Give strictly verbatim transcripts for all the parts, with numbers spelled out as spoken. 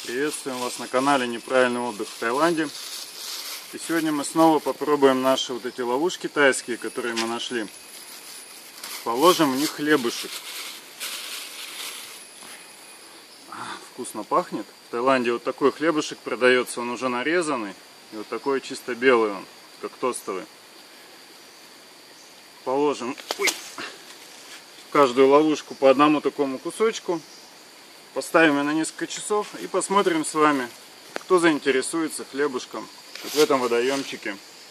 Приветствуем вас на канале Неправильный отдых в Таиланде. И сегодня мы снова попробуем наши вот эти ловушки тайские, которые мы нашли. Положим в них хлебушек. Вкусно пахнет. В Таиланде вот такой хлебушек продается, он уже нарезанный. И вот такой чисто белый он, как тостовый. Положим ой, в каждую ловушку по одному такому кусочку. Поставим ее на несколько часов и посмотрим с вами, кто заинтересуется хлебушком вот в этом водоемчике.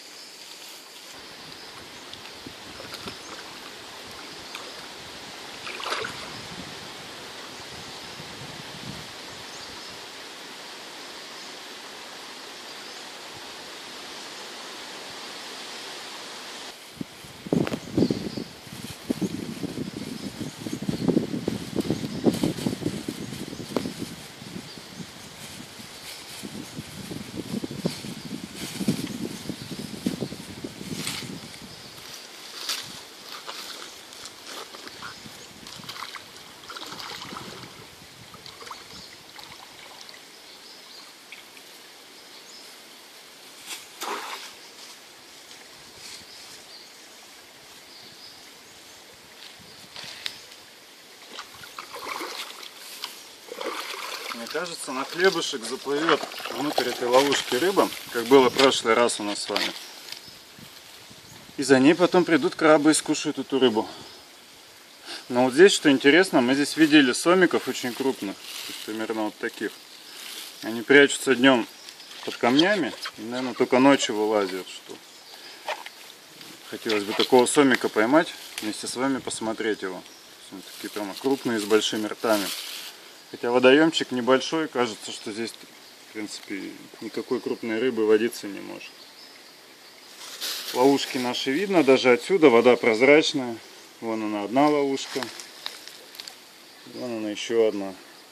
Мне кажется, на хлебушек заплывет внутрь этой ловушки рыба, как было в прошлый раз у нас с вами. И за ней потом придут крабы и скушают эту рыбу. Но вот здесь, что интересно, мы здесь видели сомиков очень крупных, то есть примерно вот таких. Они прячутся днем под камнями и, наверное, только ночью вылазят. Что хотелось бы такого сомика поймать, вместе с вами посмотреть его. Он такие прямо крупные, с большими ртами. Хотя водоемчик небольшой, кажется, что здесь, в принципе, никакой крупной рыбы водиться не может. Ловушки наши видно, даже отсюда вода прозрачная. Вон она, одна ловушка. Вон она, еще одна.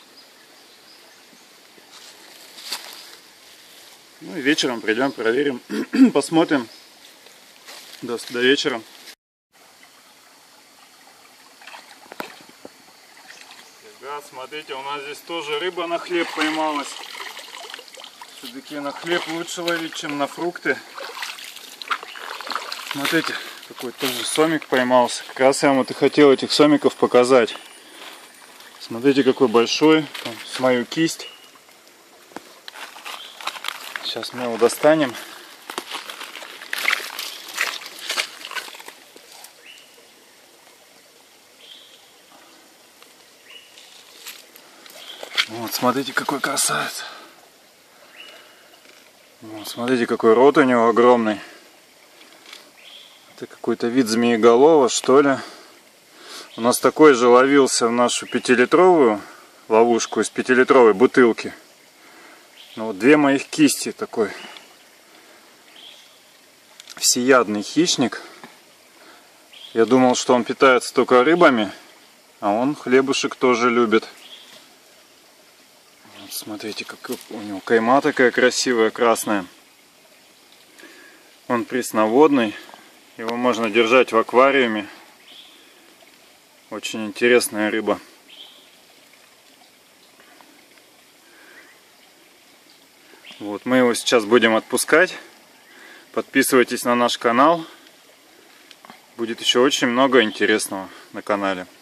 Ну и вечером придем, проверим, посмотрим. До, до вечера. Смотрите, у нас здесь тоже рыба на хлеб поймалась. Все-таки на хлеб лучше ловить, чем на фрукты. Смотрите, какой тоже сомик поймался. Как раз я вам вот и хотел этих сомиков показать. Смотрите, какой большой, там, с мою кисть. Сейчас мы его достанем. Вот, смотрите, какой красавец. Вот, смотрите, какой рот у него огромный. Это какой-то вид змееголова, что ли. У нас такой же ловился в нашу пятилитровую ловушку из пятилитровой бутылки. Ну, вот две моих кисти такой. Всеядный хищник. Я думал, что он питается только рыбами, а он хлебушек тоже любит. Смотрите, как у него кайма такая красивая, красная. Он пресноводный. Его можно держать в аквариуме. Очень интересная рыба. Вот, мы его сейчас будем отпускать. Подписывайтесь на наш канал. Будет еще очень много интересного на канале.